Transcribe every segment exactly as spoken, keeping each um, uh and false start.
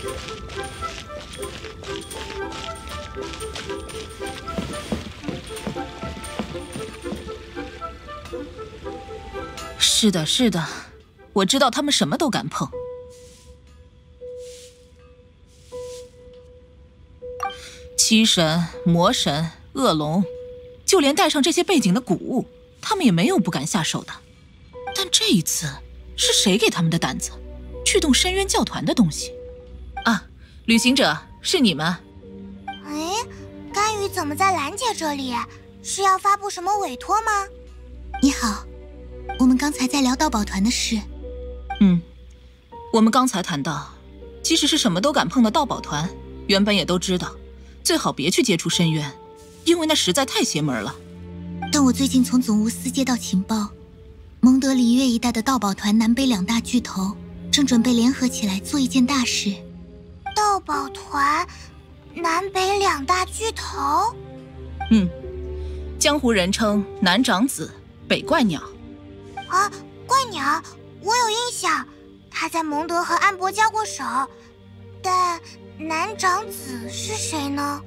是的，是的，我知道他们什么都敢碰。七神、魔神、恶龙，就连带上这些背景的古物，他们也没有不敢下手的。但这一次，是谁给他们的胆子，去动深渊教团的东西？啊，旅行者，是你们？ 哎，甘雨怎么在兰姐这里？是要发布什么委托吗？ 你好，我们刚才在聊盗宝团的事。 嗯，我们刚才谈到，即使是什么都敢碰的盗宝团，原本也都知道，最好别去接触深渊，因为那实在太邪门了。 但我最近从总务司接到情报，蒙德里约一带的盗宝团南北两大巨头正准备联合起来做一件大事。 盗宝团南北两大巨头？ 嗯，江湖人称南长子、北怪鸟。 啊，怪鸟，我有印象，他在蒙德和安博交过手。但南长子是谁呢？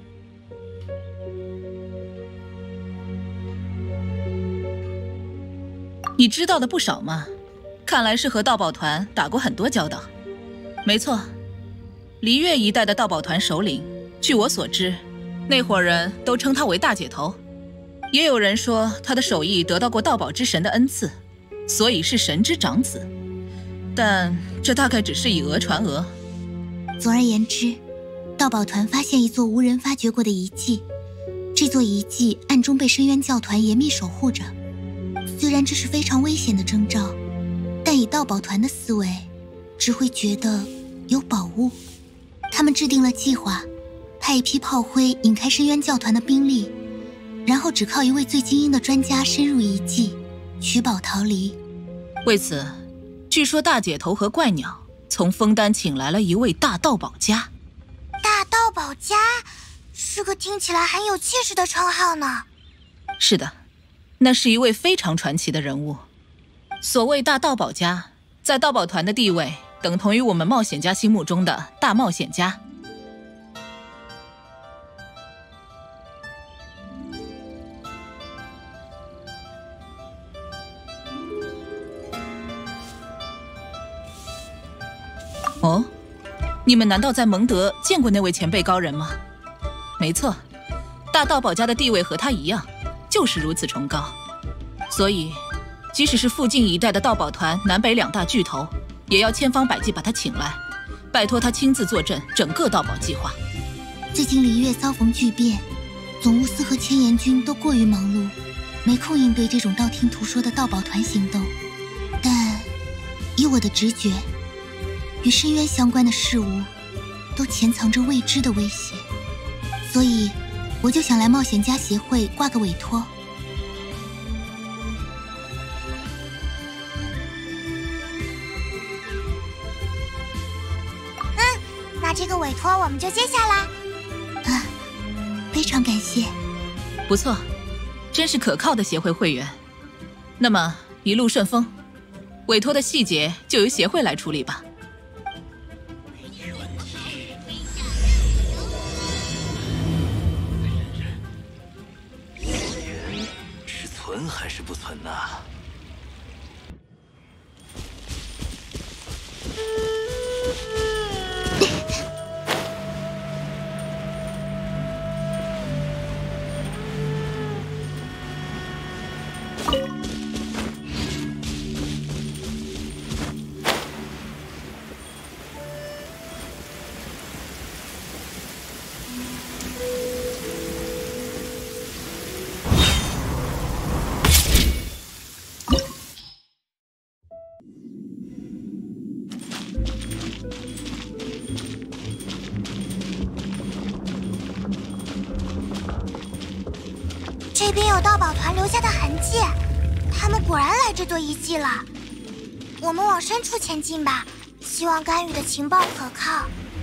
你知道的不少嘛，看来是和盗宝团打过很多交道。没错，离月一带的盗宝团首领，据我所知，那伙人都称他为大姐头，也有人说他的手艺得到过盗宝之神的恩赐，所以是神之长子。但这大概只是以讹传讹。 总而言之，盗宝团发现一座无人发掘过的遗迹，这座遗迹暗中被深渊教团严密守护着。虽然这是非常危险的征兆，但以盗宝团的思维，只会觉得有宝物。他们制定了计划，派一批炮灰引开深渊教团的兵力，然后只靠一位最精英的专家深入遗迹，取宝逃离。 为此，据说大姐头和怪鸟从枫丹请来了一位大盗宝家。 大盗宝家是个听起来很有气势的称号呢。 是的，那是一位非常传奇的人物。所谓大盗宝家，在盗宝团的地位等同于我们冒险家心目中的大冒险家。哦，你们难道在蒙德见过那位前辈高人吗？没错，大盗宝家的地位和他一样，就是如此崇高。所以，即使是附近一带的盗宝团南北两大巨头，也要千方百计把他请来，拜托他亲自坐镇整个盗宝计划。 最近离月遭逢巨变，总务司和千岩军都过于忙碌，没空应对这种道听途说的盗宝团行动。但以我的直觉，与深渊相关的事物都潜藏着未知的威胁，所以我就想来冒险家协会挂个委托。 嗯，那这个委托我们就接下啦。 啊，非常感谢。 不错，真是可靠的协会会员。那么一路顺风，委托的细节就由协会来处理吧。 存还是不存呢？ 这边有盗宝团留下的痕迹，他们果然来这座遗迹了。我们往深处前进吧，希望甘雨的情报可靠。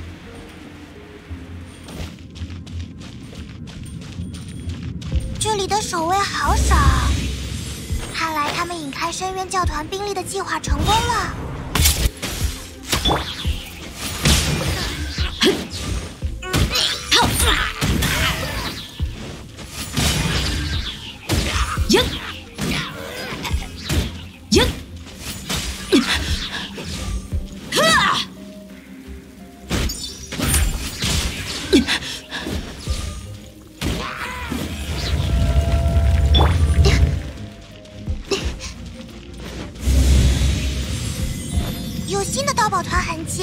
这里的守卫好少，看来他们引开深渊教团兵力的计划成功了。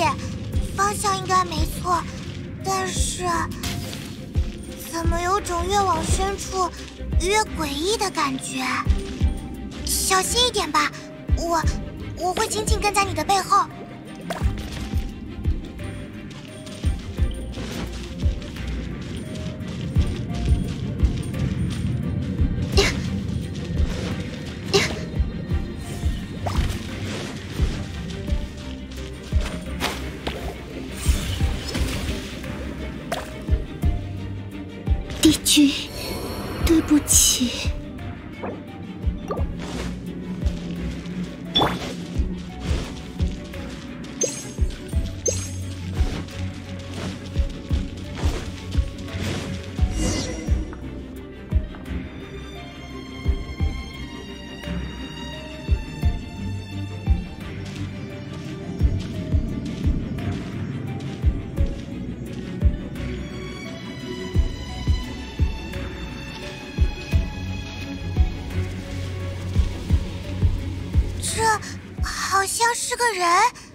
方向应该没错，但是怎么有种越往深处越诡异的感觉？小心一点吧，我我会紧紧跟在你的背后。 帝君，对不起。 好像是个人，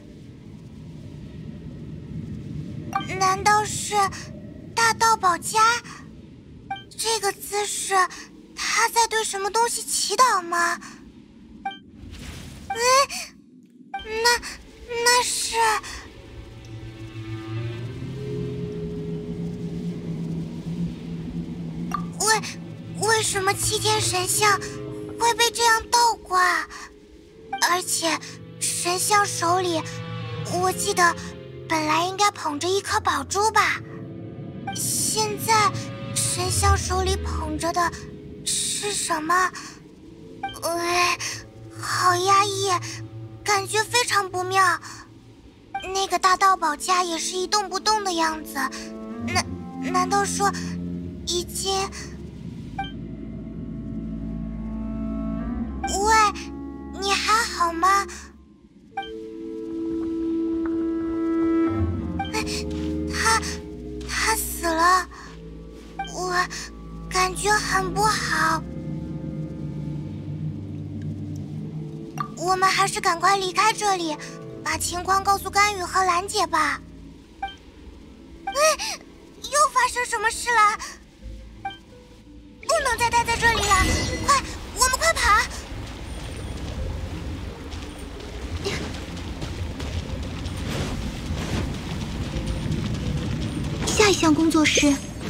难道是大盗宝家？这个姿势，他在对什么东西祈祷吗？嗯，那那是……为为什么七天神像会被这样倒挂？而且神像手里，我记得本来应该捧着一颗宝珠吧？现在神像手里捧着的是什么？哎，好压抑，感觉非常不妙。那个大盗宝家也是一动不动的样子，难难道说已经……喂，你还好吗？他他死了，我感觉很不好。我们还是赶快离开这里，把情况告诉甘雨和兰姐吧。哎，又发生什么事了？不能再待在这里了，快，我们快跑！ 下一项工作是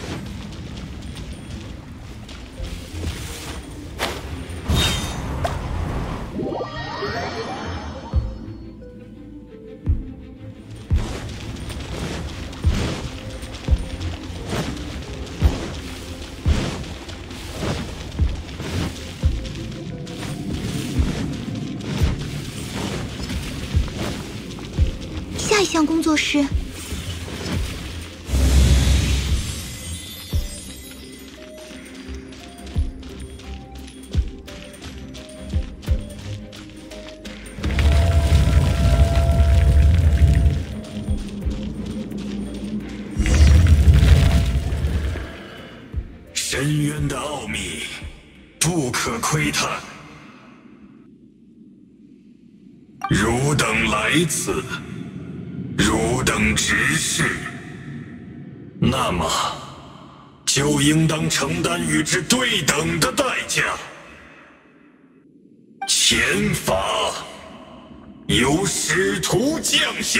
下一项工作是深渊的奥秘不可窥探，汝等来此，汝等直视，那么就应当承担与之对等的代价。前法由使徒降下。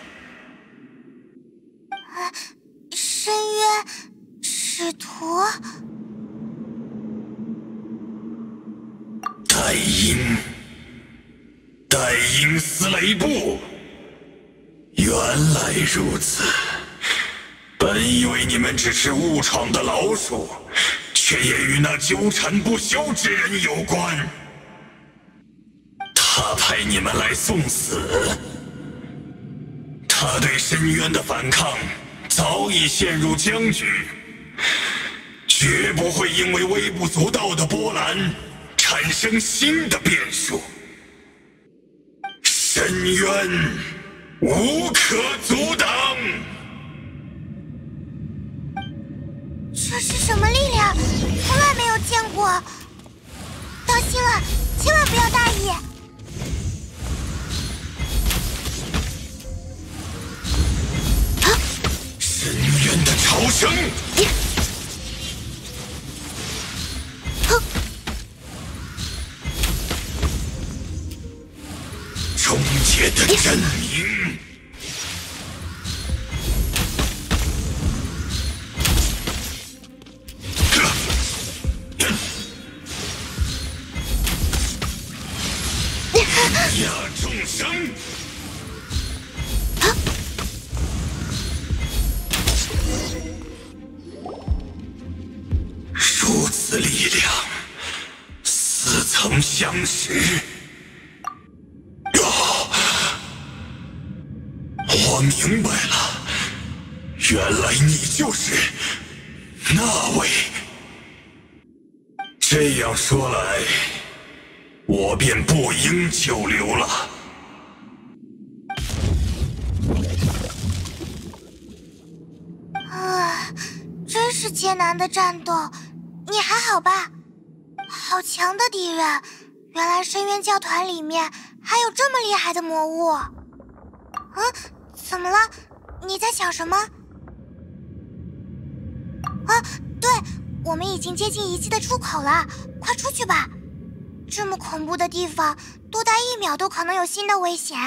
啊，深渊使徒。 戴因，戴因斯雷布，原来如此。本以为你们只是误闯的老鼠，却也与那纠缠不休之人有关。他派你们来送死，他对深渊的反抗早已陷入僵局，绝不会因为微不足道的波澜产生新的变数。深渊无可阻挡。 这是什么力量？从来没有见过。当心了，千万不要大意。 生。终结的真名。压众生。如此力量，似曾相识。我明白了，原来你就是那位。这样说来，我便不应久留了。 啊，真是艰难的战斗，你还好吧？好强的敌人，原来深渊教团里面还有这么厉害的魔物。嗯，怎么了？你在想什么？啊，对，我们已经接近遗迹的出口了，快出去吧！这么恐怖的地方，多待一秒都可能有新的危险。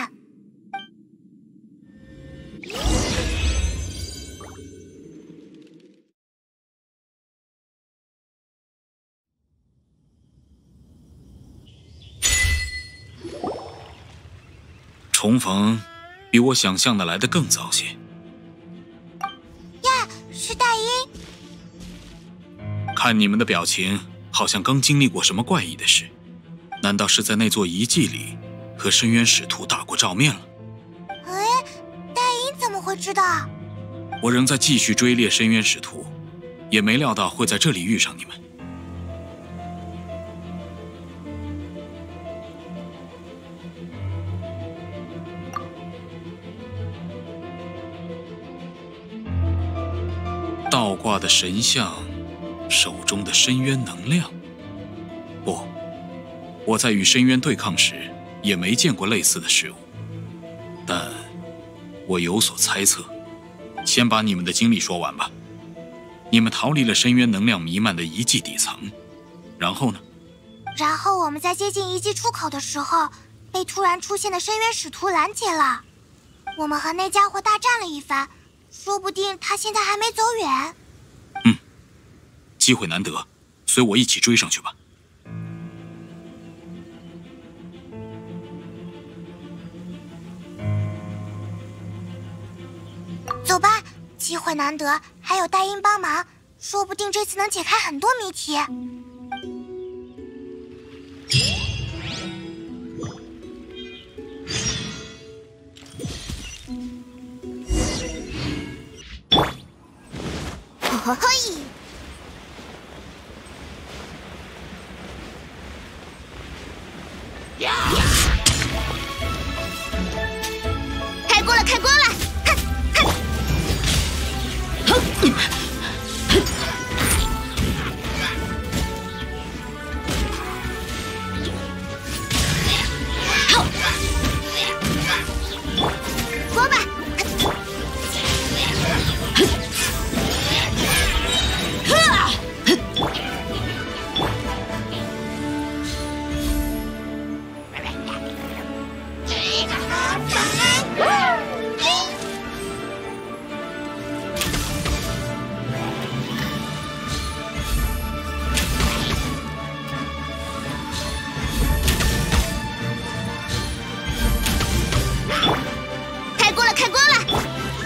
重逢比我想象的来得更早些。 呀，是大英。 看你们的表情，好像刚经历过什么怪异的事。难道是在那座遗迹里和深渊使徒打过照面了？ 哎，大英怎么会知道？ 我仍在继续追猎深渊使徒，也没料到会在这里遇上你们。倒挂的神像，手中的深渊能量。不，我在与深渊对抗时也没见过类似的事物，但我有所猜测。先把你们的经历说完吧。你们逃离了深渊能量弥漫的遗迹底层，然后呢？ 然后我们在接近遗迹出口的时候，被突然出现的深渊使徒拦截了。我们和那家伙大战了一番，说不定他现在还没走远。 嗯，机会难得，随我一起追上去吧。 走吧，机会难得，还有戴英帮忙，说不定这次能解开很多谜题。嘿嘿，开锅了，开锅了！锅吧！开锅了，开锅了！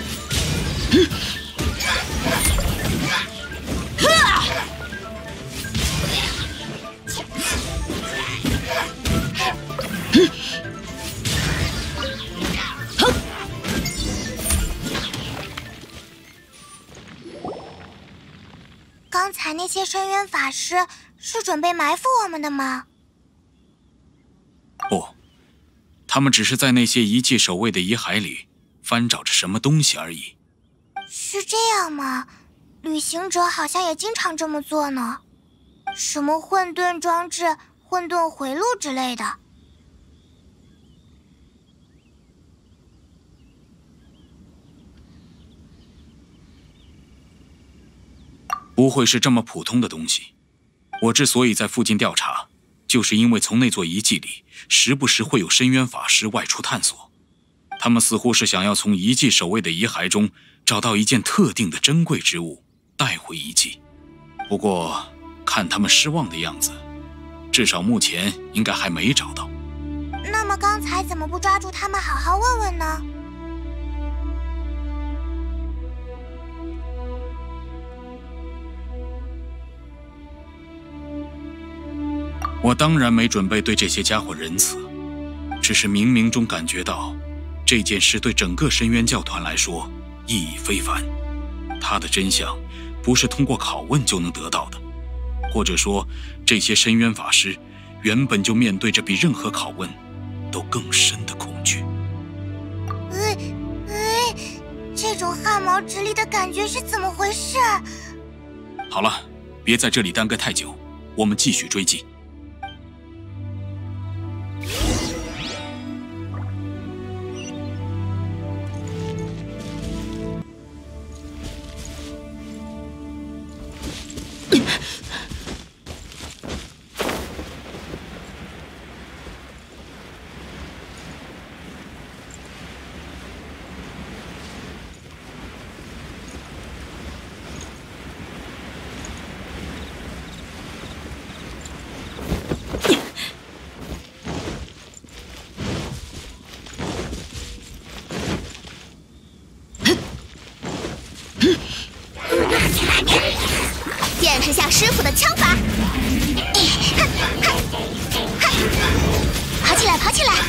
刚才那些深渊法师是准备埋伏我们的吗？ 不，他们只是在那些遗迹守卫的遗骸里翻找着什么东西而已。 是这样吗？旅行者好像也经常这么做呢。什么混沌装置、混沌回路之类的。 不会是这么普通的东西。我之所以在附近调查，就是因为从那座遗迹里时不时会有深渊法师外出探索，他们似乎是想要从遗迹守卫的遗骸中找到一件特定的珍贵之物带回遗迹。不过看他们失望的样子，至少目前应该还没找到。 那么刚才怎么不抓住他们好好问问呢？ 我当然没准备对这些家伙仁慈，只是冥冥中感觉到这件事对整个深渊教团来说意义非凡。它的真相不是通过拷问就能得到的，或者说这些深渊法师原本就面对着比任何拷问都更深的恐惧。 呃呃，这种汗毛直立的感觉是怎么回事？ 好了，别在这里耽搁太久，我们继续追击。 见识下师傅的枪法！跑起来，跑起来！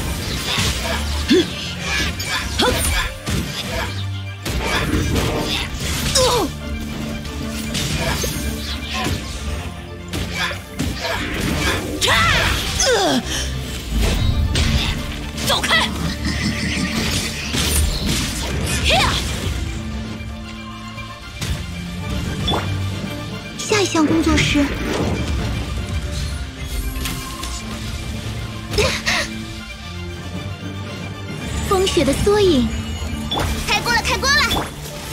走开！ 下一项工作是风雪的缩影。开锅了，开锅了！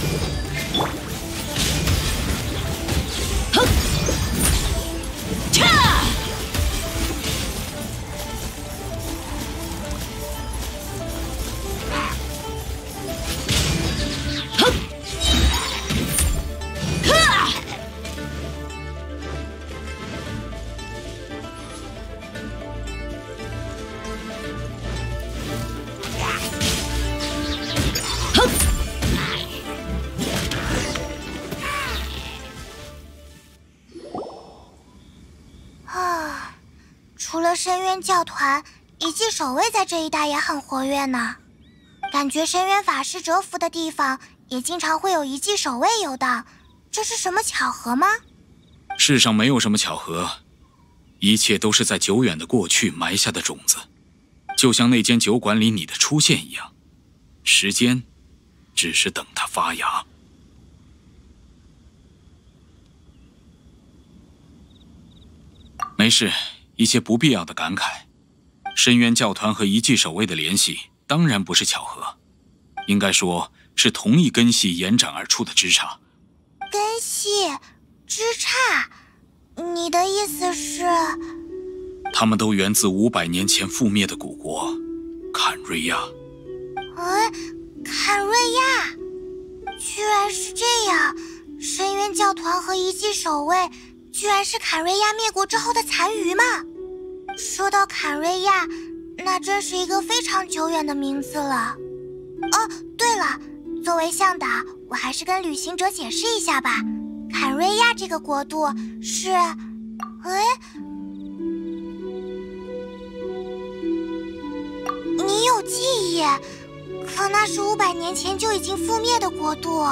除了深渊教团，遗迹守卫在这一带也很活跃呢。感觉深渊法师蛰伏的地方也经常会有遗迹守卫游荡，这是什么巧合吗？ 世上没有什么巧合，一切都是在久远的过去埋下的种子，就像那间酒馆里你的出现一样，时间只是等它发芽。没事，一些不必要的感慨。深渊教团和遗迹守卫的联系当然不是巧合，应该说是同一根系延展而出的枝杈。 根系、枝杈，你的意思是？ 他们都源自五百年前覆灭的古国坎瑞亚。 哎，坎瑞亚，居然是这样！深渊教团和遗迹守卫，居然是坎瑞亚灭国之后的残余吗？说到坎瑞亚，那真是一个非常久远的名字了。哦，对了，作为向导，我还是跟旅行者解释一下吧。坎瑞亚这个国度是……哎，你有记忆，可那是五百年前就已经覆灭的国度。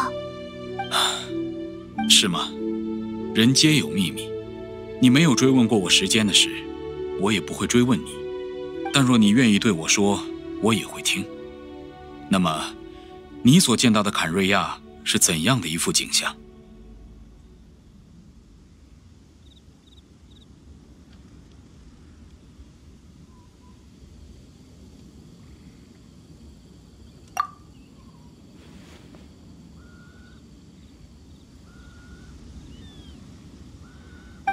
是吗？人皆有秘密，你没有追问过我时间的事，我也不会追问你。但若你愿意对我说，我也会听。那么，你所见到的坎瑞亚是怎样的一幅景象？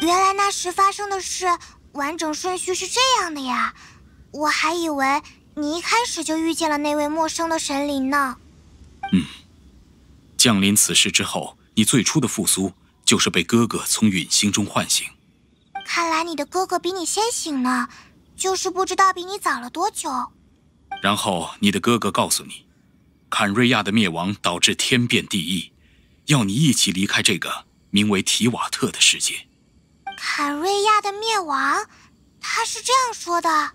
原来那时发生的事完整顺序是这样的呀，我还以为你一开始就遇见了那位陌生的神灵呢。 嗯，降临此世之后，你最初的复苏就是被哥哥从陨星中唤醒。 看来你的哥哥比你先醒呢，就是不知道比你早了多久。 然后你的哥哥告诉你，坎瑞亚的灭亡导致天变地异，要你一起离开这个名为提瓦特的世界。 坎瑞亚的灭亡，他是这样说的。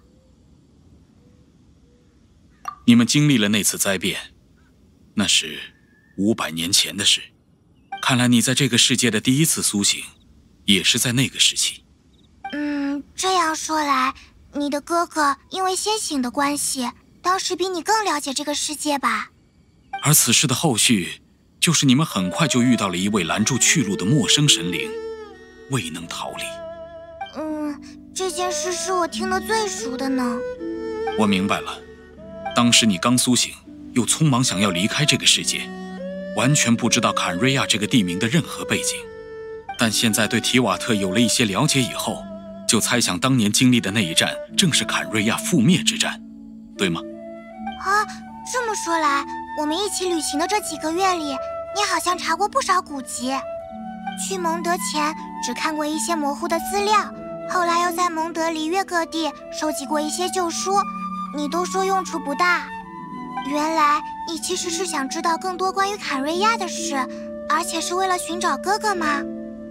你们经历了那次灾变，那是五百年前的事。看来你在这个世界的第一次苏醒，也是在那个时期。 嗯，这样说来，你的哥哥因为先醒的关系，当时比你更了解这个世界吧？ 而此事的后续，就是你们很快就遇到了一位拦住去路的陌生神灵，未能逃离。 嗯，这件事是我听得最熟的呢。 我明白了，当时你刚苏醒，又匆忙想要离开这个世界，完全不知道坎瑞亚这个地名的任何背景。但现在对提瓦特有了一些了解以后，就猜想当年经历的那一战正是坎瑞亚覆灭之战，对吗？ 啊，这么说来，我们一起旅行的这几个月里，你好像查过不少古籍。去蒙德前只看过一些模糊的资料，后来又在蒙德璃月各地收集过一些旧书，你都说用处不大。原来你其实是想知道更多关于坎瑞亚的事，而且是为了寻找哥哥吗？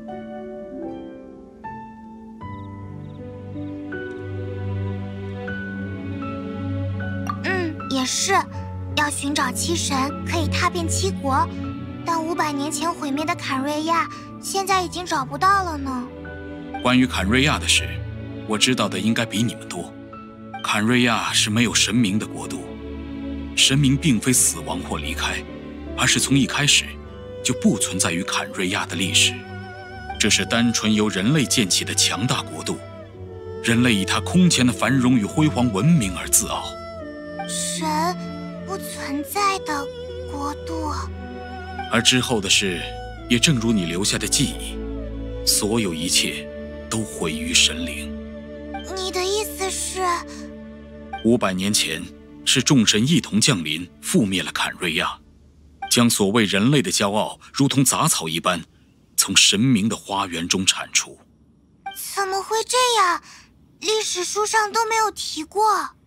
嗯，也是。要寻找七神，可以踏遍七国，但五百年前毁灭的坎瑞亚，现在已经找不到了呢。 关于坎瑞亚的事，我知道的应该比你们多。坎瑞亚是没有神明的国度，神明并非死亡或离开，而是从一开始就不存在于坎瑞亚的历史。这是单纯由人类建起的强大国度，人类以它空前的繁荣与辉煌闻名而自傲。 神不存在的国度， 而之后的事，也正如你留下的记忆，所有一切都毁于神灵。 你的意思是？ 五百年前，是众神一同降临，覆灭了坎瑞亚，将所谓人类的骄傲，如同杂草一般，从神明的花园中铲除。 怎么会这样？历史书上都没有提过。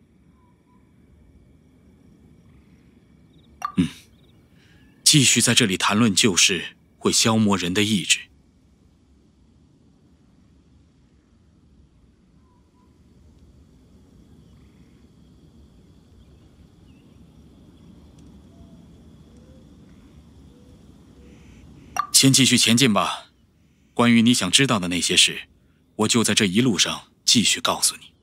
嗯，继续在这里谈论旧事，会消磨人的意志。先继续前进吧，关于你想知道的那些事，我就在这一路上继续告诉你。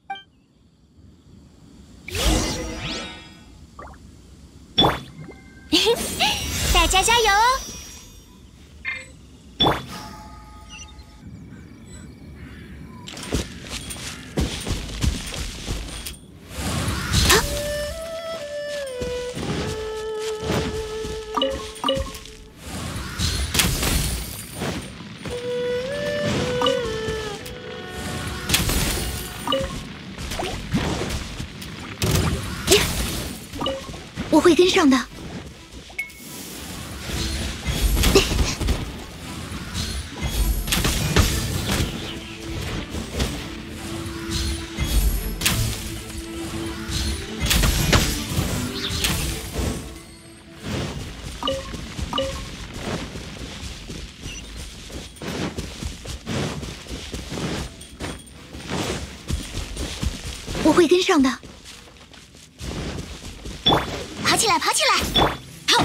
大家加油哦！ 我会跟上的。我会跟上的。 爬起来，爬起来！好。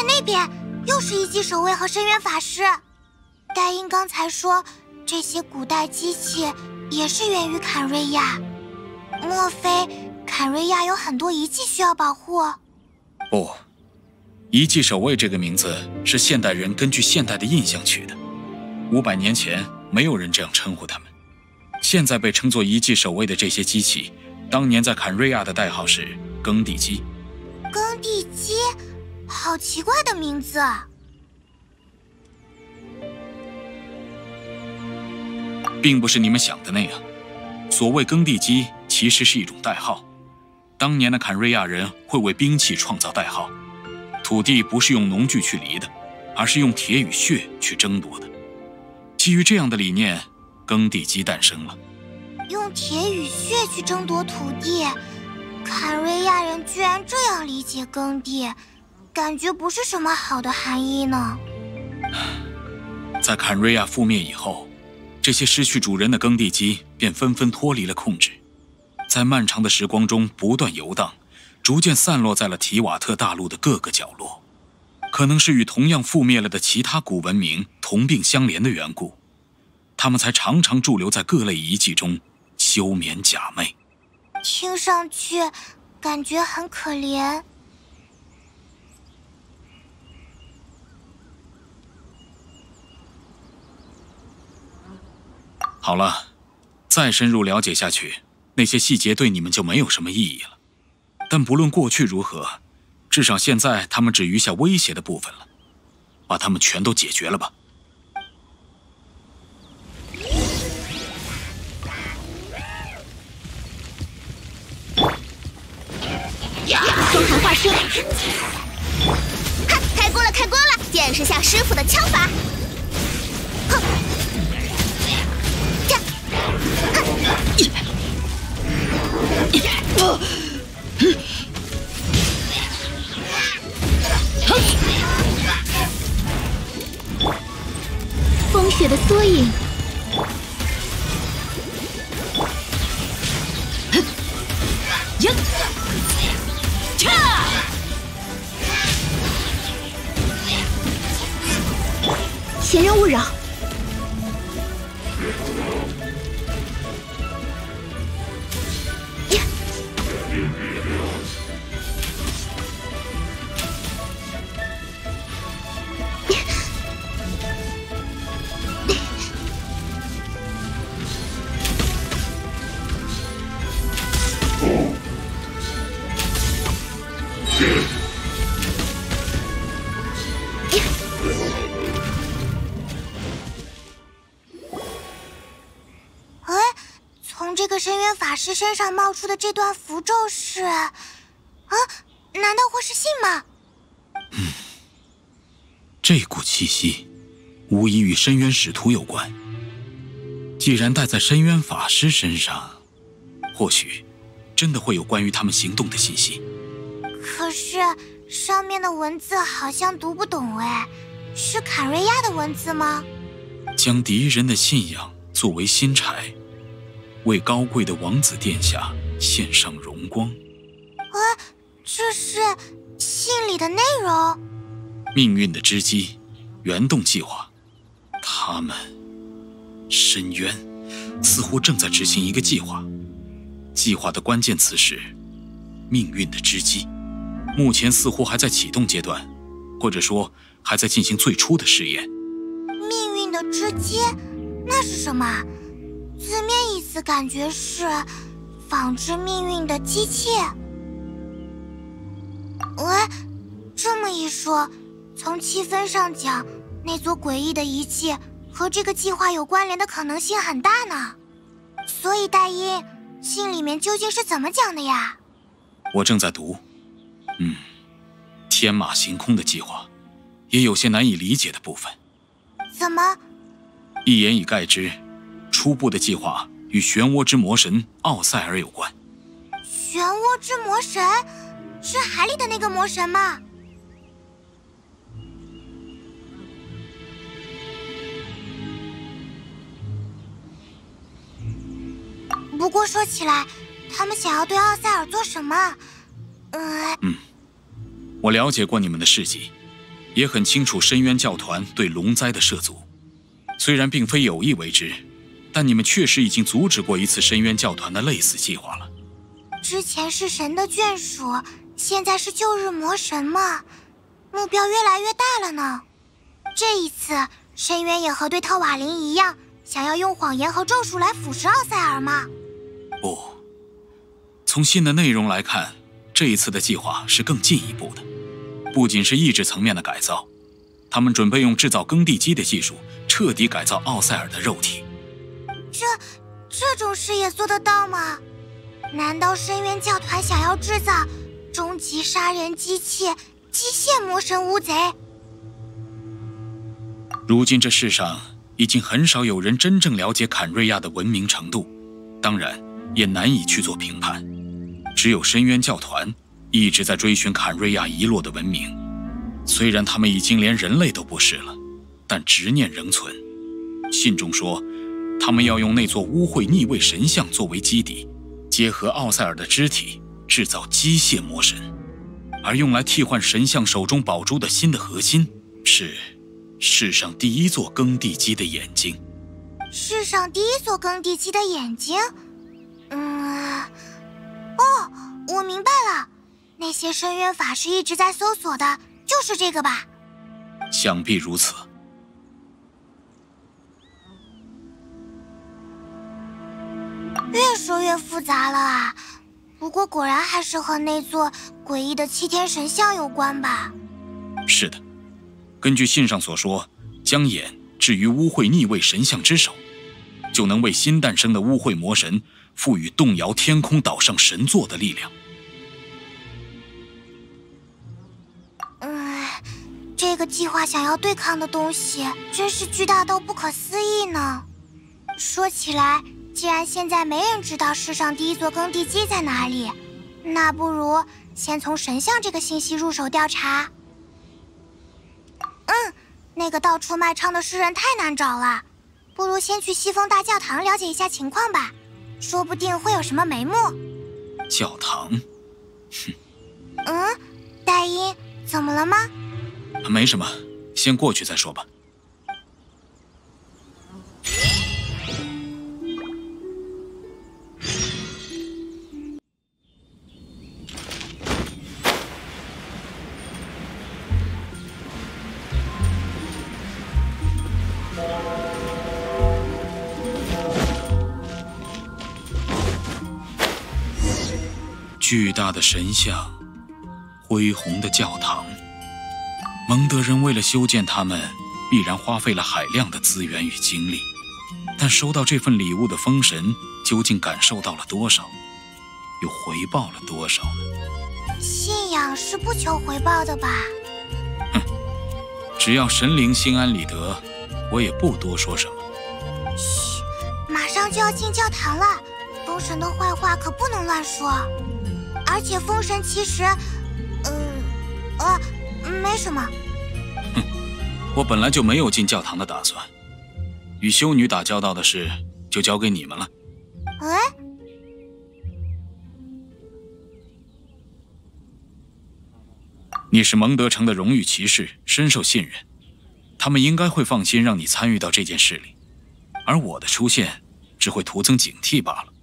那边又是一级守卫和深渊法师。戴英刚才说，这些古代机器也是源于坎瑞亚。莫非坎瑞亚有很多遗迹需要保护？ 不，遗迹守卫这个名字是现代人根据现代的印象取的。五百年前没有人这样称呼他们，现在被称作遗迹守卫的这些机器，当年在坎瑞亚的代号是耕地机。 耕地机，好奇怪的名字。 并不是你们想的那样，所谓耕地机其实是一种代号。当年的坎瑞亚人会为兵器创造代号，土地不是用农具去犁的，而是用铁与血去争夺的。基于这样的理念，耕地机诞生了。 用铁与血去争夺土地，坎瑞亚人居然这样理解耕地，感觉不是什么好的含义呢。 在坎瑞亚覆灭以后，这些失去主人的耕地机便纷纷脱离了控制，在漫长的时光中不断游荡，逐渐散落在了提瓦特大陆的各个角落。可能是与同样覆灭了的其他古文明同病相怜的缘故，他们才常常驻留在各类遗迹中休眠假寐。 听上去感觉很可怜。 好了，再深入了解下去，那些细节对你们就没有什么意义了。但不论过去如何，至少现在他们只余下威胁的部分了，把他们全都解决了吧。 风寒化身，哈，开锅了，开锅了！见识下师傅的枪法。哼，这，哼，风雪的缩影。闲人勿扰。 深渊法师身上冒出的这段符咒是……啊，难道会是信吗？ 嗯，这股气息无疑与深渊使徒有关。既然带在深渊法师身上，或许真的会有关于他们行动的信息。 可是上面的文字好像读不懂哎，是坎瑞亚的文字吗？ 将敌人的信仰作为薪柴，为高贵的王子殿下献上荣光。 啊，这是信里的内容。 命运的织机，原动计划。他们，深渊，似乎正在执行一个计划。计划的关键词是命运的织机，目前似乎还在启动阶段，或者说还在进行最初的试验。 命运的织机，那是什么？字面意思感觉是仿制命运的机器。喂，这么一说，从气氛上讲，那座诡异的遗迹和这个计划有关联的可能性很大呢。所以戴英，信里面究竟是怎么讲的呀？ 我正在读。嗯，天马行空的计划，也有些难以理解的部分。 怎么？ 一言以概之，初步的计划与漩涡之魔神奥赛尔有关。 漩涡之魔神是海里的那个魔神吗？不过说起来，他们想要对奥赛尔做什么？呃、 嗯，我了解过你们的事迹， 也很清楚深渊教团对龙灾的涉足。虽然并非有意为之，但你们确实已经阻止过一次深渊教团的类似计划了。 之前是神的眷属，现在是旧日魔神嘛，目标越来越大了呢。这一次，深渊也和对特瓦林一样，想要用谎言和咒术来腐蚀奥塞尔吗？ 不，从信的内容来看，这一次的计划是更进一步的，不仅是意志层面的改造，他们准备用制造耕地机的技术，彻底改造奥塞尔的肉体。 这这种事也做得到吗？难道深渊教团想要制造终极杀人机器机械魔神乌贼？ 如今这世上已经很少有人真正了解坎瑞亚的文明程度，当然也难以去做评判。只有深渊教团一直在追寻坎瑞亚遗落的文明，虽然他们已经连人类都不是了，但执念仍存。信中说，他们要用那座污秽逆位神像作为基底，结合奥塞尔的肢体制造机械魔神，而用来替换神像手中宝珠的新的核心是世上第一座耕地机的眼睛。 世上第一座耕地机的眼睛？嗯，哦，我明白了，那些深渊法师一直在搜索的就是这个吧？ 想必如此。 越说越复杂了啊，不过果然还是和那座诡异的七天神像有关吧？ 是的，根据信上所说，将眼置于污秽逆位神像之手，就能为新诞生的污秽魔神赋予动摇天空岛上神座的力量。 嗯，这个计划想要对抗的东西真是巨大到不可思议呢。说起来，既然现在没人知道世上第一座耕地机在哪里，那不如先从神像这个信息入手调查。嗯，那个到处卖唱的诗人太难找了，不如先去西风大教堂了解一下情况吧，说不定会有什么眉目。 教堂？哼。 嗯，戴因，怎么了吗？ 没什么，先过去再说吧。巨大的神像，恢宏的教堂，蒙德人为了修建它们，必然花费了海量的资源与精力。但收到这份礼物的风神，究竟感受到了多少，又回报了多少呢？ 信仰是不求回报的吧？ 哼，只要神灵心安理得，我也不多说什么。 嘘，马上就要进教堂了，风神的坏话可不能乱说。而且风神其实，呃，呃，没什么。 哼，我本来就没有进教堂的打算。与修女打交道的事，就交给你们了。 哎， 你是蒙德城的荣誉骑士，深受信任，他们应该会放心让你参与到这件事里，而我的出现只会徒增警惕罢了。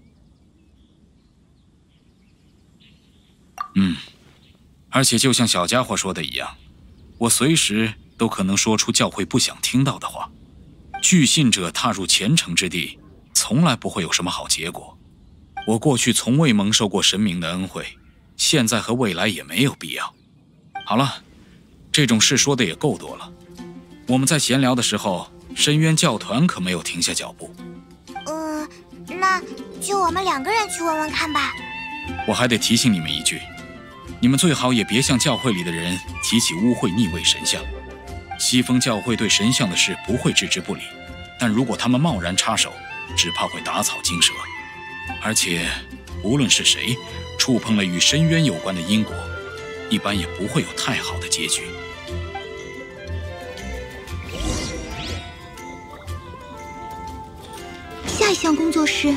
嗯，而且就像小家伙说的一样，我随时都可能说出教会不想听到的话。据信者踏入虔诚之地，从来不会有什么好结果。我过去从未蒙受过神明的恩惠，现在和未来也没有必要。好了，这种事说的也够多了。我们在闲聊的时候，深渊教团可没有停下脚步。 嗯，那就我们两个人去问问看吧。 我还得提醒你们一句，你们最好也别向教会里的人提起污秽逆位神像。西风教会对神像的事不会置之不理，但如果他们贸然插手，只怕会打草惊蛇。而且，无论是谁触碰了与深渊有关的因果，一般也不会有太好的结局。 下一项工作是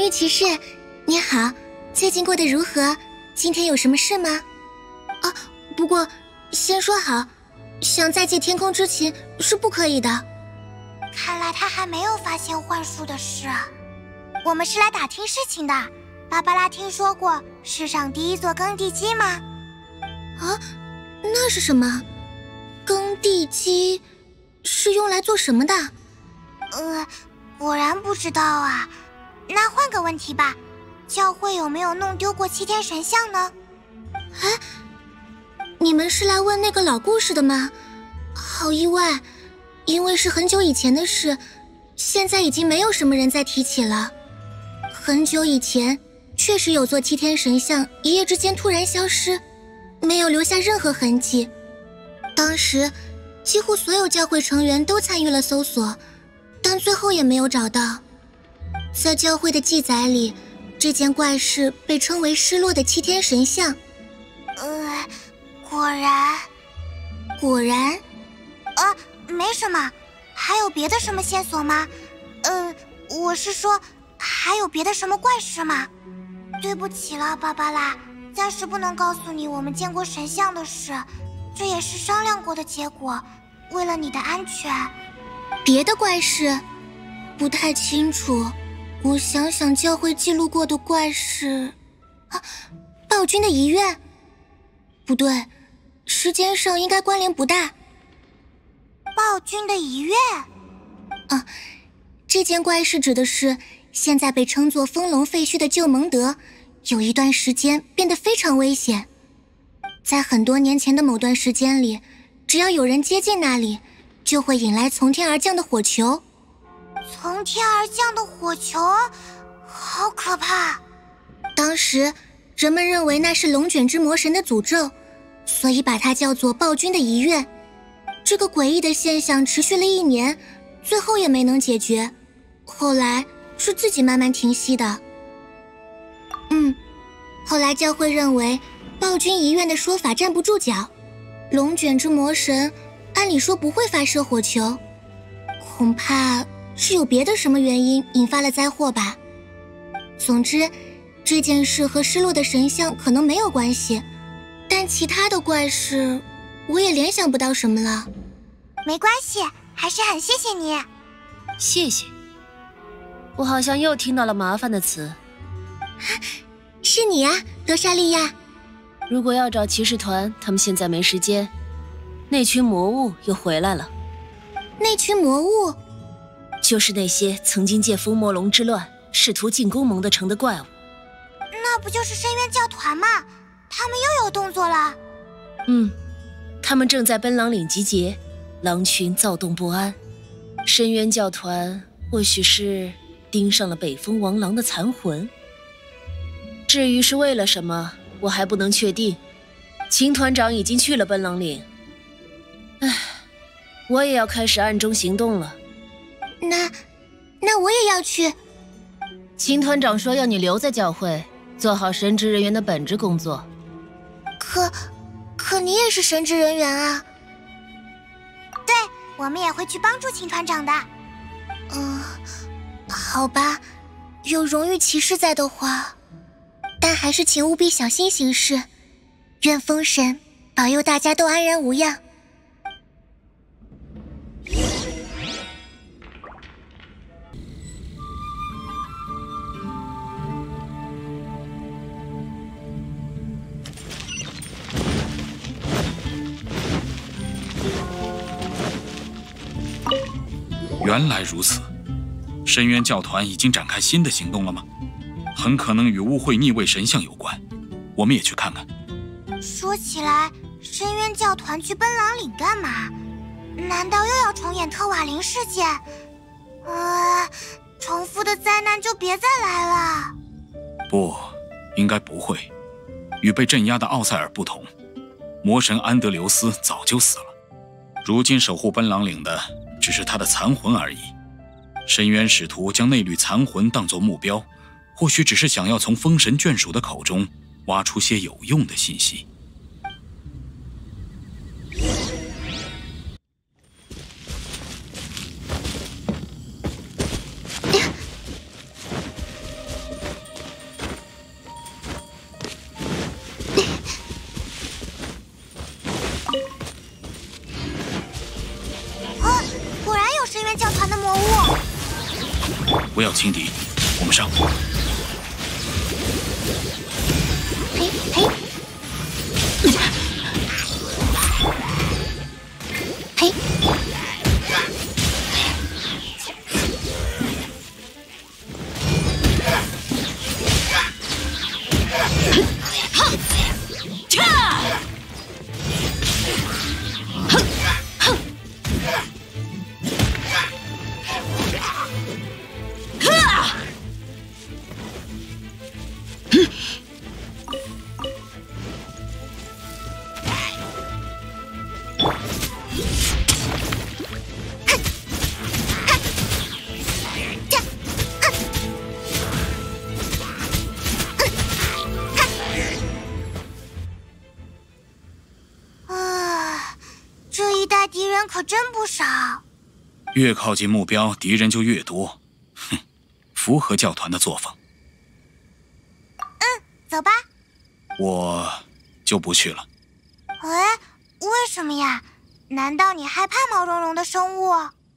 誉骑士，你好，最近过得如何？今天有什么事吗？啊，不过先说好，想再借天空之琴是不可以的。 看来他还没有发现幻术的事。我们是来打听事情的。芭芭拉听说过世上第一座耕地机吗？ 啊，那是什么？耕地机是用来做什么的？ 呃，果然不知道啊。那换个问题吧，教会有没有弄丢过七天神像呢？ 哎，你们是来问那个老故事的吗？好意外，因为是很久以前的事，现在已经没有什么人再提起了。很久以前，确实有座七天神像一夜之间突然消失，没有留下任何痕迹。当时，几乎所有教会成员都参与了搜索，但最后也没有找到。在教会的记载里，这件怪事被称为失落的七天神像。 呃，果然， 果然， 啊，没什么。还有别的什么线索吗？嗯、呃，我是说，还有别的什么怪事吗？对不起了，芭芭拉，暂时不能告诉你我们见过神像的事，这也是商量过的结果。为了你的安全， 别的怪事，不太清楚。我想想，教会记录过的怪事，啊，暴君的遗愿，不对，时间上应该关联不大。 暴君的遗愿， 啊，这件怪事指的是现在被称作风龙废墟的旧蒙德，有一段时间变得非常危险。在很多年前的某段时间里，只要有人接近那里，就会引来从天而降的火球。 从天而降的火球，好可怕！ 当时人们认为那是龙卷之魔神的诅咒，所以把它叫做暴君的遗愿。这个诡异的现象持续了一年，最后也没能解决，后来是自己慢慢停息的。嗯，后来教会认为暴君遗愿的说法站不住脚，龙卷之魔神按理说不会发射火球，恐怕是有别的什么原因引发了灾祸吧。总之，这件事和失落的神像可能没有关系，但其他的怪事我也联想不到什么了。 没关系，还是很谢谢你。 谢谢。我好像又听到了麻烦的词。 是你啊，罗莎莉亚。 如果要找骑士团，他们现在没时间。那群魔物又回来了。 那群魔物？ 就是那些曾经借风魔龙之乱试图进攻蒙德城的怪物。 那不就是深渊教团吗？他们又有动作了。 嗯，他们正在奔狼岭集结，狼群躁动不安。深渊教团或许是盯上了北风王狼的残魂。至于是为了什么，我还不能确定。秦团长已经去了奔狼岭。唉，我也要开始暗中行动了。 那，那我也要去。 秦团长说要你留在教会，做好神职人员的本职工作。 可，可你也是神职人员啊。 对，我们也会去帮助秦团长的。 嗯，好吧，有荣誉骑士在的话，但还是请务必小心行事。愿风神保佑大家都安然无恙。 原来如此，深渊教团已经展开新的行动了吗？很可能与污秽逆位神像有关，我们也去看看。 说起来，深渊教团去奔狼岭干嘛？难道又要重演特瓦林事件？呃，重复的灾难就别再来了。 不，应该不会。与被镇压的奥塞尔不同，魔神安德留斯早就死了，如今守护奔狼岭的只是他的残魂而已。深渊使徒将那缕残魂当作目标，或许只是想要从风神眷属的口中挖出些有用的信息。 不要轻敌，我们上。 嘿嘿，嘿。 可真不少， 越靠近目标，敌人就越多。哼，符合教团的作风。 嗯，走吧。 我就不去了。 哎，为什么呀？难道你害怕毛茸茸的生物？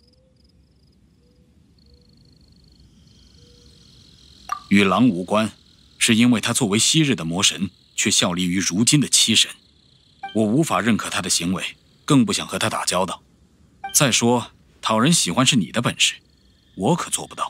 与狼无关，是因为他作为昔日的魔神，却效力于如今的七神，我无法认可他的行为。 更不想和他打交道。再说，讨人喜欢是你的本事，我可做不到。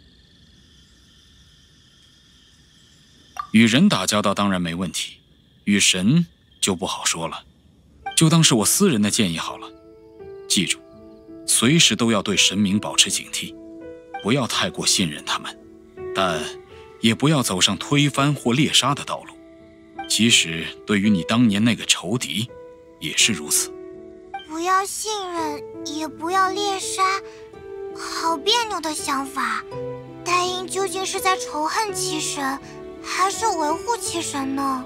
与人打交道当然没问题，与神就不好说了。就当是我私人的建议好了。记住，随时都要对神明保持警惕，不要太过信任他们，但也不要走上推翻或猎杀的道路。即使对于你当年那个仇敌，也是如此。 不要信任，也不要猎杀，好别扭的想法。戴英究竟是在仇恨七神，还是维护七神呢？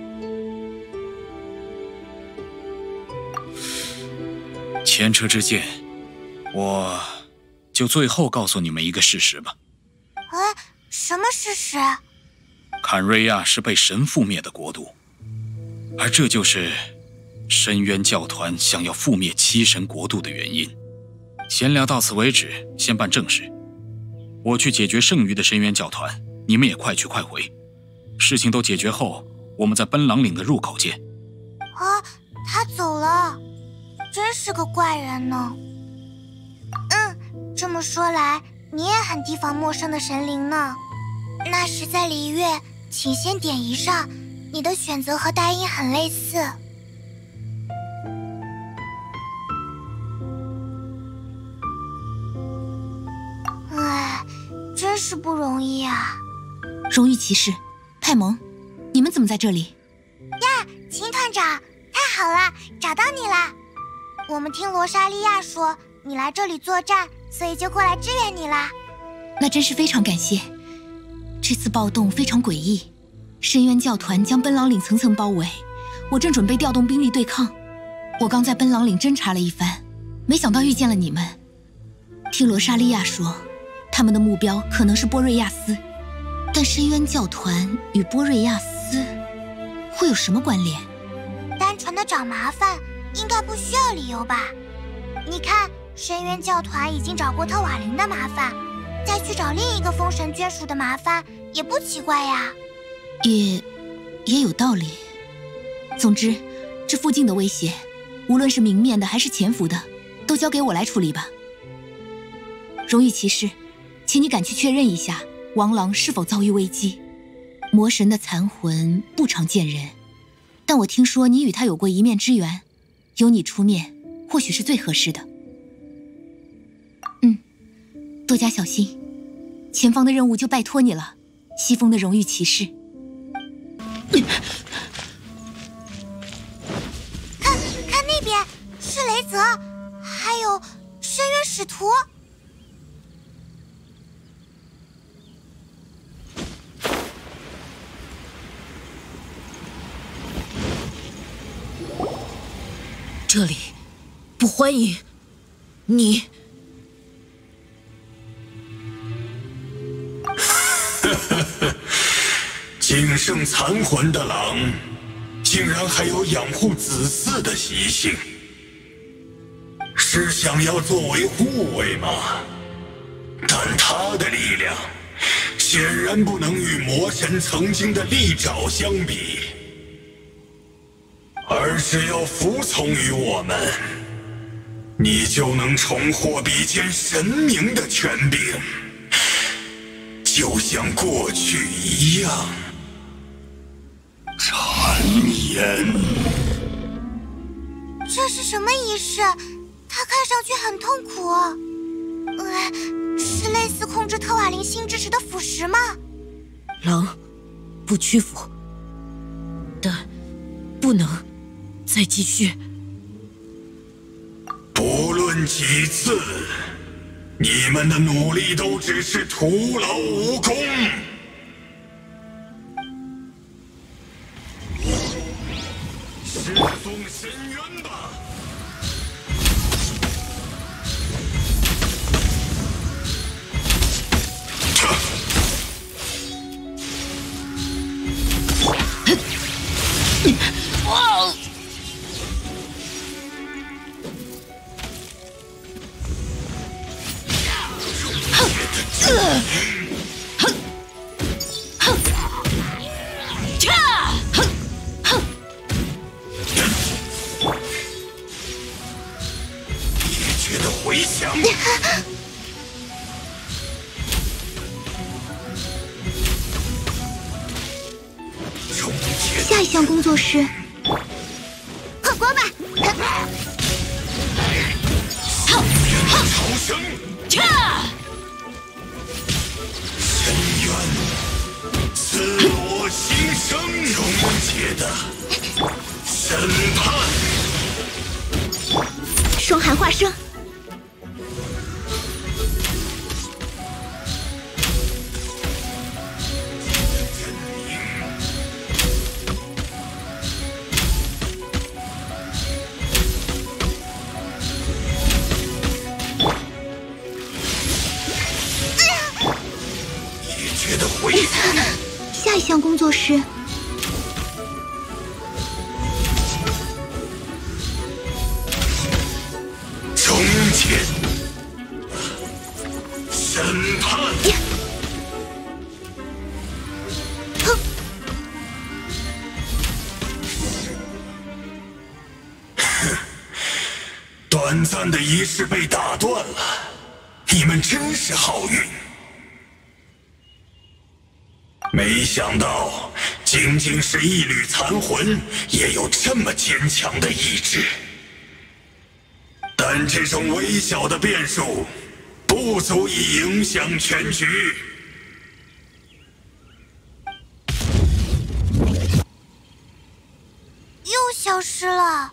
前车之鉴，我就最后告诉你们一个事实吧。 哎，什么事实？ 坎瑞亚是被神覆灭的国度，而这就是 深渊教团想要覆灭七神国度的原因。闲聊到此为止，先办正事。我去解决剩余的深渊教团，你们也快去快回。事情都解决后，我们在奔狼岭的入口见。 啊，他走了，真是个怪人呢。嗯，这么说来，你也很提防陌生的神灵呢。那时在璃月，请先点一上，你的选择和戴英很类似。 唉，真是不容易啊！ 荣誉骑士，派蒙，你们怎么在这里？ 呀，秦团长，太好了，找到你了。我们听罗莎莉亚说你来这里作战，所以就过来支援你啦。 那真是非常感谢。这次暴动非常诡异，深渊教团将奔狼岭层层包围，我正准备调动兵力对抗。我刚在奔狼岭侦查了一番，没想到遇见了你们。听罗莎莉亚说， 他们的目标可能是波瑞亚斯，但深渊教团与波瑞亚斯会有什么关联？ 单纯的找麻烦，应该不需要理由吧？你看，深渊教团已经找过特瓦林的麻烦，再去找另一个封神眷属的麻烦，也不奇怪呀。 也，也有道理。总之，这附近的威胁，无论是明面的还是潜伏的，都交给我来处理吧。荣誉骑士， 请你赶去确认一下，王狼是否遭遇危机。魔神的残魂不常见人，但我听说你与他有过一面之缘，由你出面，或许是最合适的。嗯，多加小心，前方的任务就拜托你了，西风的荣誉骑士。 看，看那边，是雷泽，还有深渊使徒。 这里不欢迎你。 仅剩残魂的狼，竟然还有养护子嗣的习性，是想要作为护卫吗？ 但他的力量显然不能与魔神曾经的利爪相比，而是要服从于我们，你就能重获比肩神明的权柄，就像过去一样。谗言！ 这是什么仪式？它看上去很痛苦。呃，是类似控制特瓦林心智时的腐蚀吗？ 狼，不屈服，但不能再继续。 不论几次，你们的努力都只是徒劳无功。释放深渊吧！ 哇！ 觉得回响。 下一项工作是破锅吧！ 超生，深渊，自我新生，终结的审判。 霜寒化生。 下一项工作是终结审判。短暂的仪式被打断了，你们真是好运。没想到，仅仅是一缕残魂，也有这么坚强的意志。但这种微小的变数，不足以影响全局。 又消失了。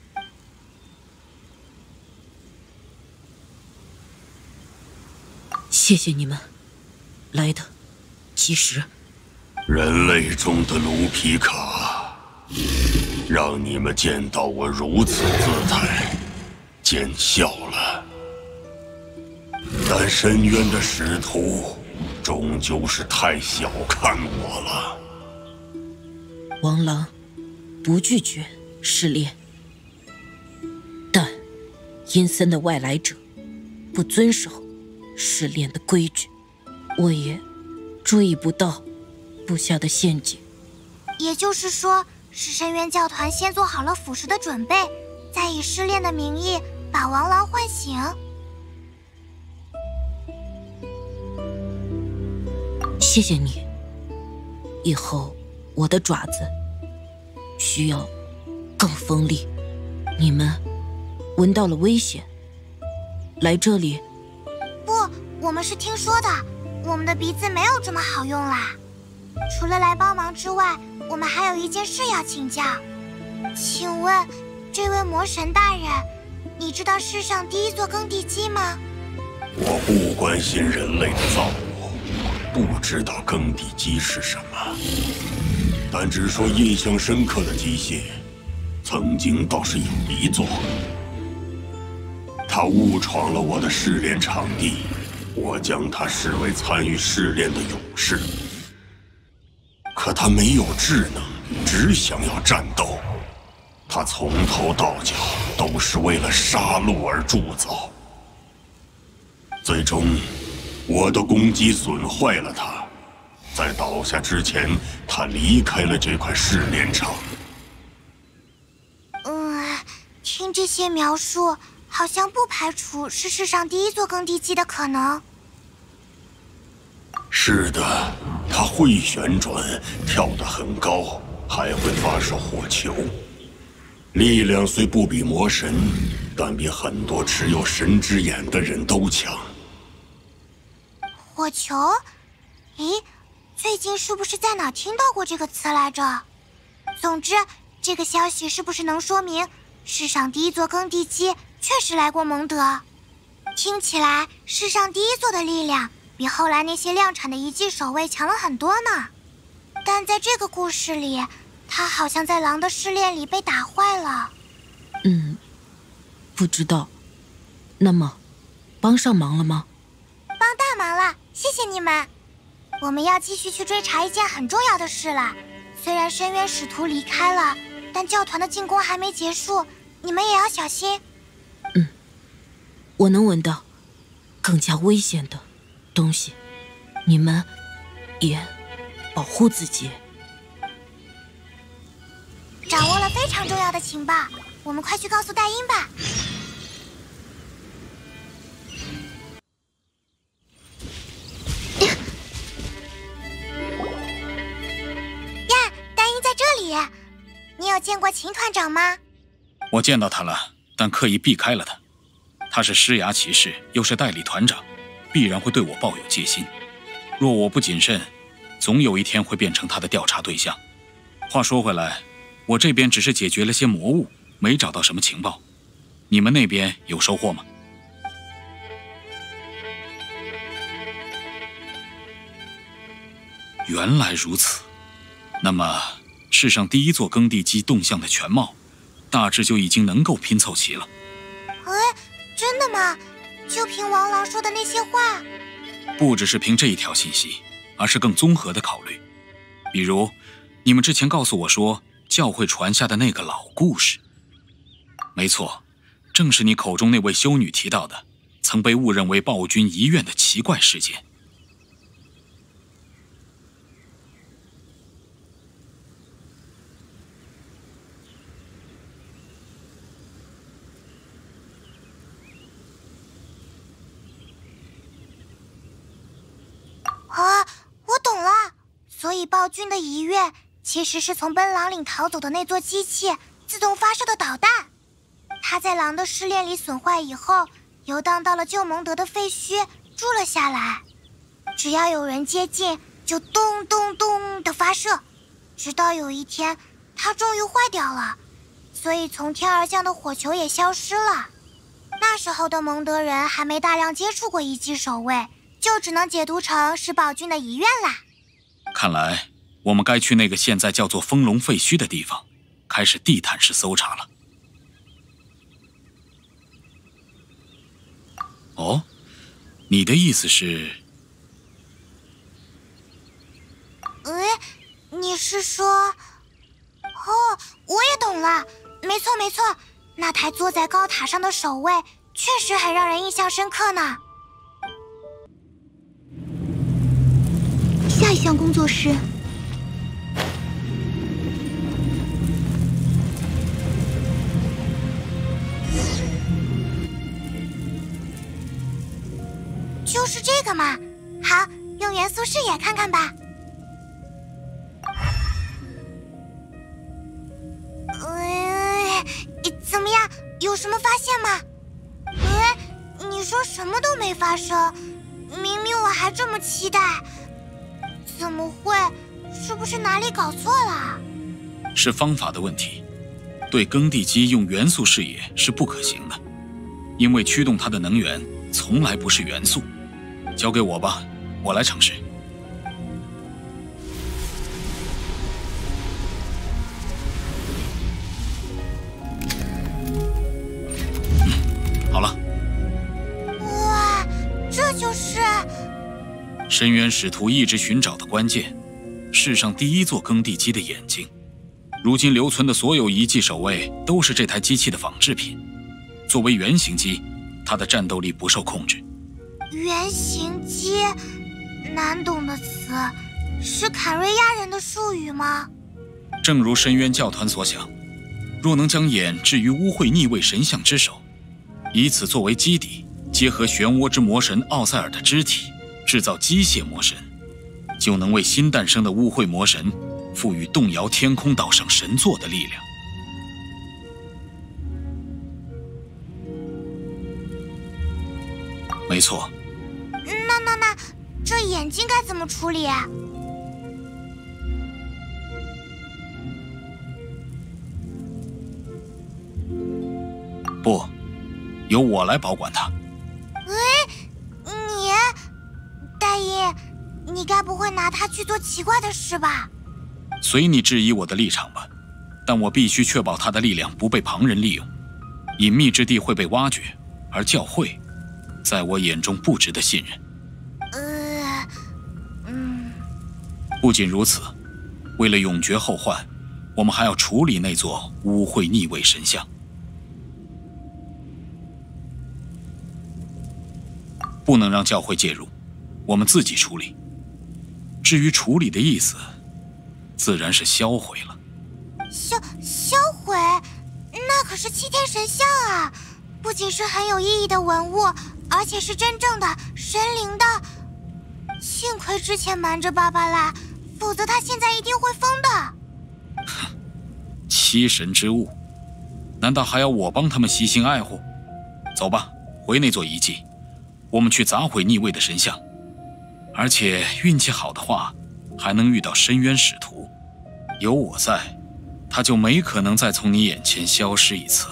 谢谢你们，来的及时。 人类中的卢皮卡，让你们见到我如此姿态，见笑了。但深渊的使徒，终究是太小看我了。 王狼不拒绝试炼，但阴森的外来者不遵守试炼的规矩，我也注意不到布下的陷阱。 也就是说，是深渊教团先做好了腐蚀的准备，再以试炼的名义把王狼唤醒。 谢谢你，以后我的爪子需要更锋利。你们闻到了危险，来这里？ 不，我们是听说的，我们的鼻子没有这么好用啦。除了来帮忙之外，我们还有一件事要请教。请问，这位魔神大人，你知道世上第一座耕地基吗？ 我不关心人类的造物，不知道耕地基是什么，但只说印象深刻的机械，曾经倒是有一座。他误闯了我的试炼场地，我将他视为参与试炼的勇士。可他没有智能，只想要战斗。他从头到脚都是为了杀戮而铸造。最终， 我的攻击损坏了它，在倒下之前，它离开了这块试炼场。 嗯，听这些描述，好像不排除是世上第一座耕地基的可能。 是的，它会旋转，跳得很高，还会发射火球。力量虽不比魔神，但比很多持有神之眼的人都强。 火球？咦，最近是不是在哪听到过这个词来着？总之，这个消息是不是能说明世上第一座耕地基确实来过蒙德？听起来，世上第一座的力量比后来那些量产的遗迹守卫强了很多呢。但在这个故事里，他好像在狼的试炼里被打坏了。 嗯，不知道。那么，帮上忙了吗？ 帮大忙了，谢谢你们。我们要继续去追查一件很重要的事了。虽然深渊使徒离开了，但教团的进攻还没结束，你们也要小心。 嗯，我能闻到更加危险的东西，你们也保护自己。 掌握了非常重要的情报，我们快去告诉戴英吧。呀，戴英在这里，你有见过秦团长吗？ 我见到他了，但刻意避开了他。他是狮牙骑士，又是代理团长，必然会对我抱有戒心。若我不谨慎，总有一天会变成他的调查对象。话说回来，我这边只是解决了些魔物，没找到什么情报。你们那边有收获吗？原来如此，那么世上第一座耕地基动向的全貌，大致就已经能够拼凑齐了。 哎，真的吗？就凭王朗说的那些话？ 不只是凭这一条信息，而是更综合的考虑。比如，你们之前告诉我说教会传下的那个老故事。没错，正是你口中那位修女提到的，曾被误认为暴君遗愿的奇怪事件。 啊，我懂了。所以暴君的遗愿其实是从奔狼岭逃走的那座机器自动发射的导弹。它在狼的试炼里损坏以后，游荡到了旧蒙德的废墟，住了下来。只要有人接近，就咚咚咚的发射，直到有一天，它终于坏掉了。所以从天而降的火球也消失了。那时候的蒙德人还没大量接触过遗迹守卫，就只能解读成是暴君的遗愿啦。 看来我们该去那个现在叫做风龙废墟的地方，开始地毯式搜查了。哦，你的意思是？ 哎，你是说……哦，我也懂了。没错没错，那台坐在高塔上的守卫确实很让人印象深刻呢。 下一项工作是就是这个嘛。好，用元素视野看看吧。呃，怎么样？有什么发现吗？哎，你说什么都没发生，明明我还这么期待。怎么会？是不是哪里搞错了？ 是方法的问题。对耕地基用元素视野是不可行的，因为驱动它的能源从来不是元素。交给我吧，我来尝试。嗯，好了。 哇，这就是深渊使徒一直寻找的关键，世上第一座耕地基的眼睛。如今留存的所有遗迹守卫都是这台机器的仿制品。作为原型机，它的战斗力不受控制。 原型机，难懂的词，是坎瑞亚人的术语吗？ 正如深渊教团所想，若能将眼置于污秽逆位神像之手，以此作为基底，结合漩涡之魔神奥塞尔的肢体，制造机械魔神，就能为新诞生的污秽魔神赋予动摇天空岛上神座的力量。没错。 那那那，这眼睛该怎么处理啊？ 不，由我来保管它。 哎，你，大鹰，你该不会拿它去做奇怪的事吧？ 随你质疑我的立场吧，但我必须确保它的力量不被旁人利用，隐秘之地会被挖掘，而教会在我眼中不值得信任。 呃，嗯。 不仅如此，为了永绝后患，我们还要处理那座污秽逆位神像。不能让教会介入，我们自己处理。至于处理的意思，自然是销毁了。 销销毁？那可是七天神像啊！不仅是很有意义的文物，而且是真正的神灵的。幸亏之前瞒着芭芭拉，否则他现在一定会疯的。 哼，七神之物，难道还要我帮他们悉心爱护？走吧，回那座遗迹，我们去砸毁逆位的神像。而且运气好的话，还能遇到深渊使徒。有我在，他就没可能再从你眼前消失一次了。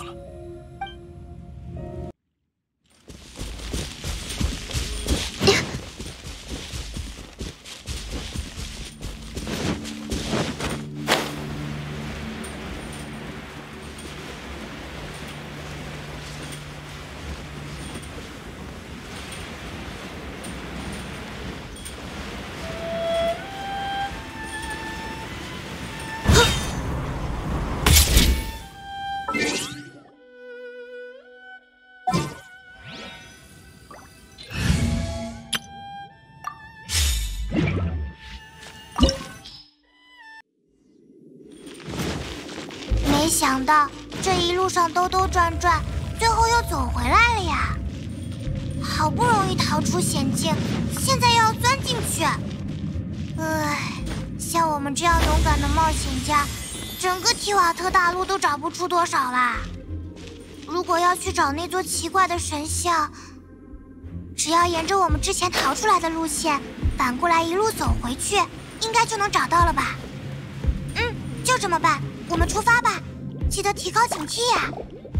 没想到这一路上兜兜转转，最后又走回来了呀！好不容易逃出险境，现在又要钻进去。唉，像我们这样勇敢的冒险家，整个提瓦特大陆都找不出多少啦。如果要去找那座奇怪的神像，只要沿着我们之前逃出来的路线，反过来一路走回去，应该就能找到了吧？嗯，就这么办，我们出发吧，记得提高警惕呀！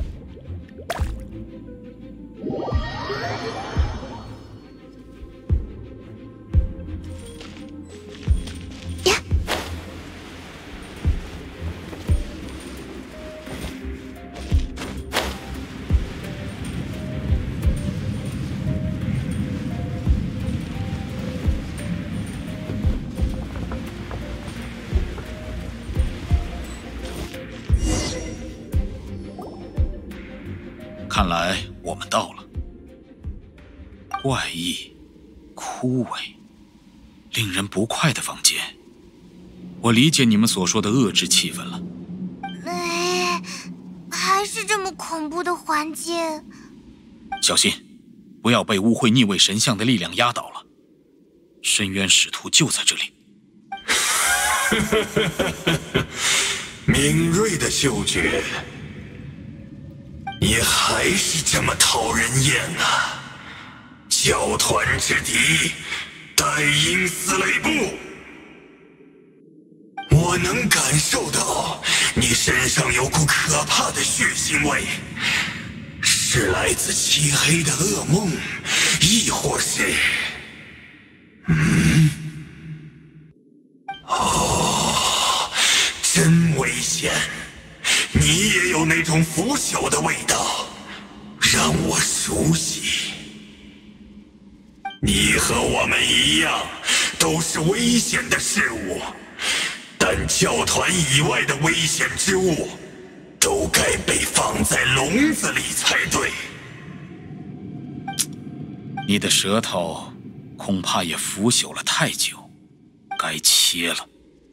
看来我们到了。怪异、枯萎、令人不快的房间，我理解你们所说的恶之气氛了。 哎，还是这么恐怖的环境。 小心，不要被污秽逆位神像的力量压倒了。深渊使徒就在这里。 敏锐的嗅觉。你还是这么讨人厌啊！教团之敌，戴因斯雷布，我能感受到你身上有股可怕的血腥味，是来自漆黑的噩梦，亦或是……嗯，哦，真危险！你也有那种腐朽的味道，让我熟悉。你和我们一样，都是危险的事物，但教团以外的危险之物，都该被放在笼子里才对。 你的舌头恐怕也腐朽了太久，该切了。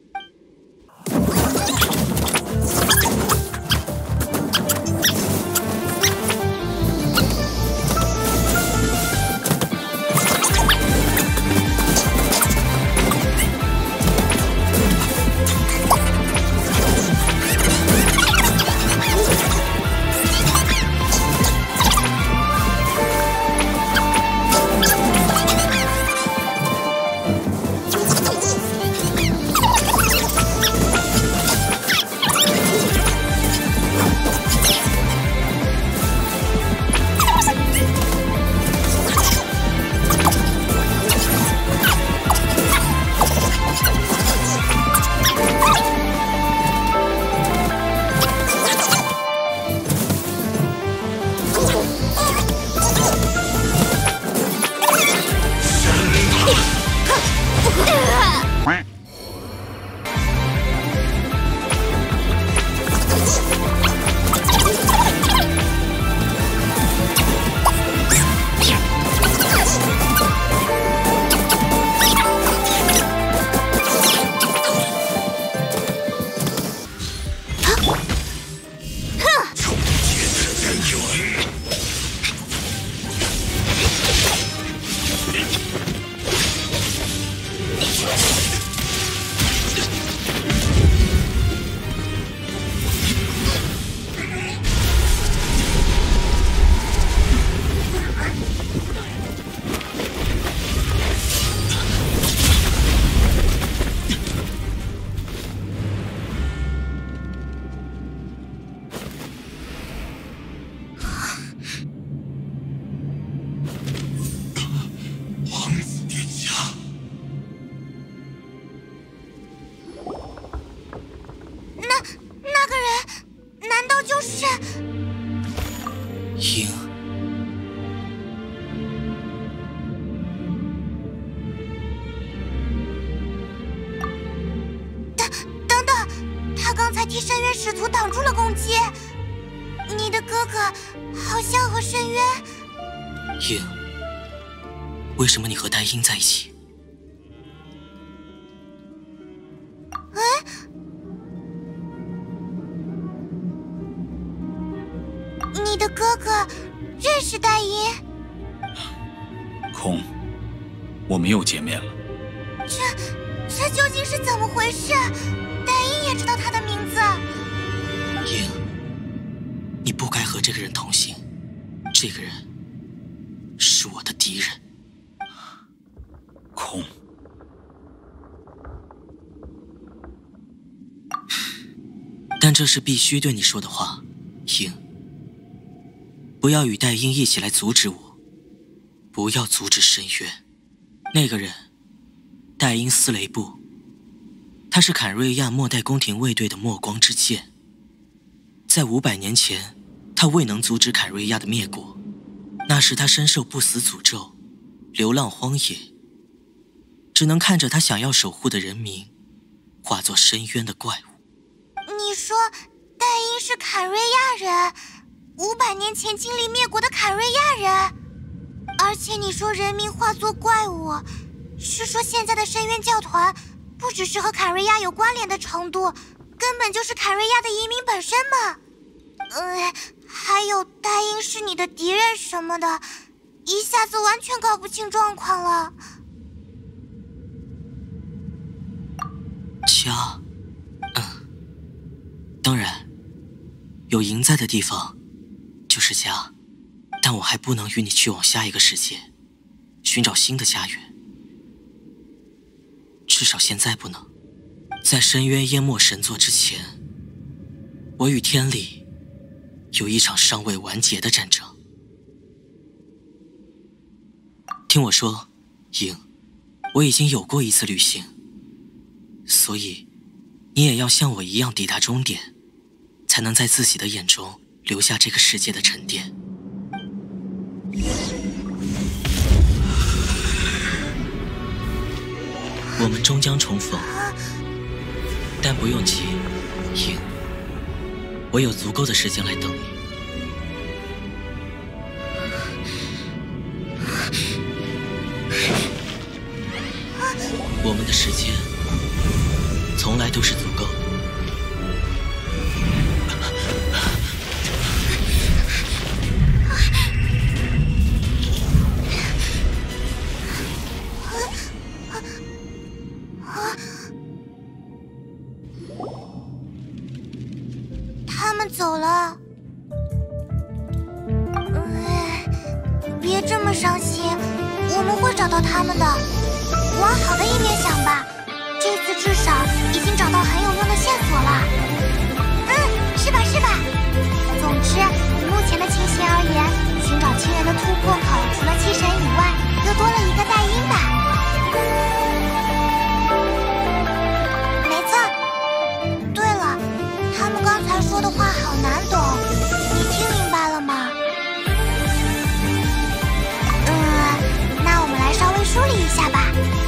替深渊使徒挡住了攻击。你的哥哥好像和深渊…… 鹰，为什么你和戴英在一起？ 哎，你的哥哥认识戴英？ 空，我们又见面了。 这这究竟是怎么回事？戴英也知道他的名字。 鹰，你不该和这个人同行，这个人是我的敌人。 空， 但这是必须对你说的话，鹰。不要与戴英一起来阻止我，不要阻止深渊。那个人，戴英斯雷布，他是坎瑞亚末代宫廷卫队的末光之剑。在五百年前，他未能阻止坎瑞亚的灭国，那时他深受不死诅咒，流浪荒野，只能看着他想要守护的人民化作深渊的怪物。 你说戴英是坎瑞亚人，五百年前经历灭国的坎瑞亚人，而且你说人民化作怪物，是说现在的深渊教团不只是和坎瑞亚有关联的程度，根本就是坎瑞亚的移民本身嘛。呃，还有戴英是你的敌人什么的，一下子完全搞不清状况了。 家，嗯，当然，有营在的地方就是家，但我还不能与你去往下一个世界，寻找新的家园。至少现在不能。在深渊淹没神座之前，我与天理有一场尚未完结的战争。听我说，鹰，我已经有过一次旅行，所以你也要像我一样抵达终点，才能在自己的眼中留下这个世界的沉淀。我们终将重逢，但不用急，鹰，我有足够的时间来等你。 时间从来都是足够的。 他们走了。别这么伤心，我们会找到他们的。往好的一面想吧，这次至少已经找到很有用的线索了。嗯，是吧是吧？总之，以目前的情形而言，寻找亲人的突破口，除了七神以外，又多了一个代因吧。没错。对了，他们刚才说的话好难懂，你听明白了吗？嗯，那我们来稍微梳理一下吧。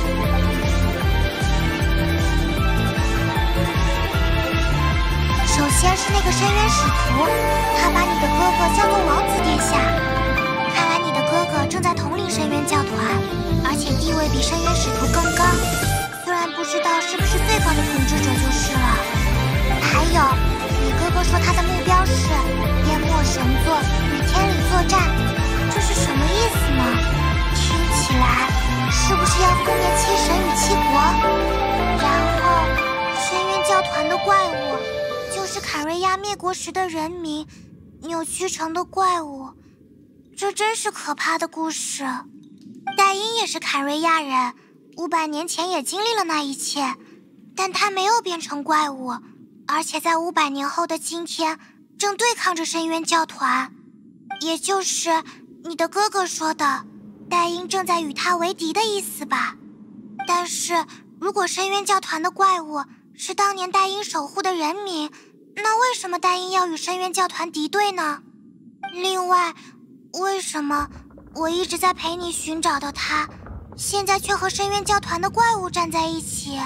首先是那个深渊使徒，他把你的哥哥叫做王子殿下。看来你的哥哥正在统领深渊教团，而且地位比深渊使徒更高，虽然不知道是不是最高的统治者就是了。还有，你哥哥说他的目标是淹没神座与天理作战，这是什么意思呢？听起来是不是要覆灭七神与七国？然后，深渊教团的怪物就是坎瑞亚灭国时的人民扭曲成的怪物，这真是可怕的故事。戴因也是坎瑞亚人，五百年前也经历了那一切，但他没有变成怪物，而且在五百年后的今天，正对抗着深渊教团，也就是你的哥哥说的，戴因正在与他为敌的意思吧？但是，如果深渊教团的怪物是当年戴因守护的人民，那为什么戴因要与深渊教团敌对呢？另外，为什么我一直在陪你寻找的他，现在却和深渊教团的怪物站在一起？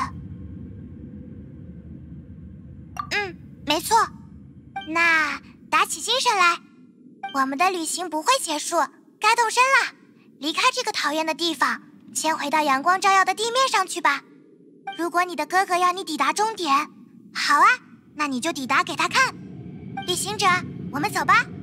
嗯，没错。那打起精神来，我们的旅行不会结束，该动身了。离开这个讨厌的地方，先回到阳光照耀的地面上去吧。如果你的哥哥要你抵达终点，好啊，那你就抵达给他看。旅行者，我们走吧。